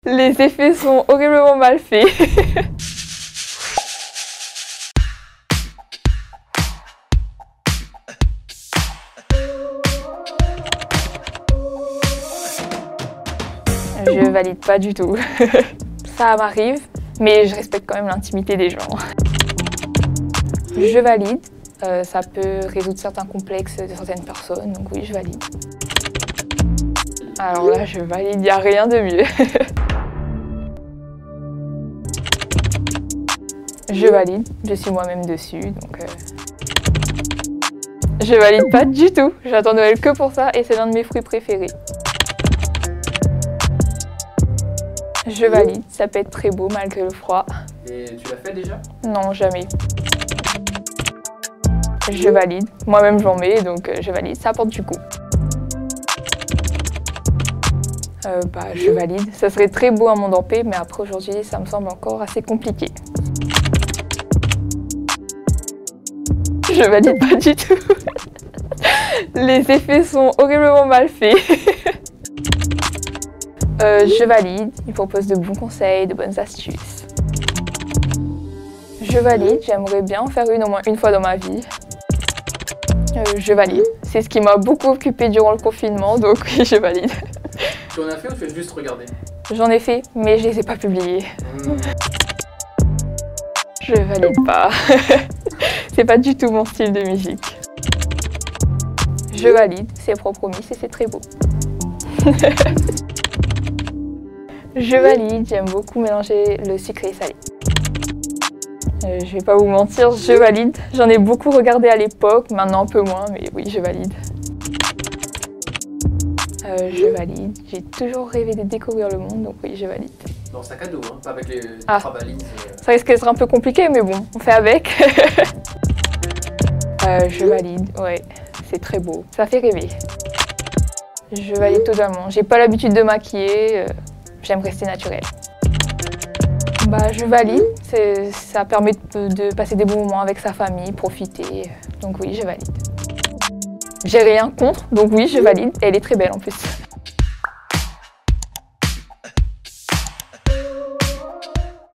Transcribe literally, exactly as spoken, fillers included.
Les effets sont horriblement mal faits. Je valide pas du tout. Ça m'arrive, mais je respecte quand même l'intimité des gens. Je valide. Euh, ça peut résoudre certains complexes de certaines personnes, donc oui, je valide. Alors là, je valide, il n'y a rien de mieux. Je valide, je suis moi-même dessus, donc... Euh... Je valide pas du tout. J'attends Noël que pour ça et c'est l'un de mes fruits préférés. Je valide, ça peut être très beau malgré le froid. Et tu l'as fait déjà? Non, jamais. Je valide, moi-même j'en mets, donc je valide, ça apporte du goût. Euh, bah, je valide, ça serait très beau un monde en paix, mais après aujourd'hui ça me semble encore assez compliqué. Je valide pas du tout. Les effets sont horriblement mal faits. Euh, je valide, il propose de bons conseils, de bonnes astuces. Je valide, j'aimerais bien en faire une au moins une fois dans ma vie. Euh, je valide, c'est ce qui m'a beaucoup occupée durant le confinement, donc oui, je valide. Tu en as fait ou tu as juste regardé? J'en ai fait, mais je les ai pas publiés. Mmh. Je valide pas. C'est pas du tout mon style de musique. Je valide, c'est Propromiss et c'est très beau. Je valide, j'aime beaucoup mélanger le sucré et salé. Euh, je vais pas vous mentir, je valide. J'en ai beaucoup regardé à l'époque, maintenant un peu moins, mais oui, je valide. Euh, je valide, j'ai toujours rêvé de découvrir le monde, donc oui, je valide. Dans sac à dos, hein, pas avec les ah. trois valises. Euh... Ça risque d'être un peu compliqué, mais bon, on fait avec. euh, je valide, ouais, c'est très beau, ça fait rêver. Je valide totalement, j'ai pas l'habitude de maquiller. Euh... J'aime rester naturelle. Bah, je valide, ça permet de, de passer des bons moments avec sa famille, profiter, donc oui, je valide. J'ai rien contre, donc oui, je valide, elle est très belle en plus.